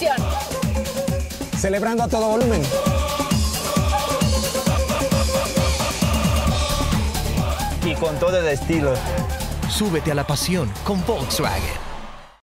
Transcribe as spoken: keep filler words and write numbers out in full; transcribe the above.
pasión. Celebrando a todo volumen. Y con todo el estilo. Súbete a la pasión con Volkswagen.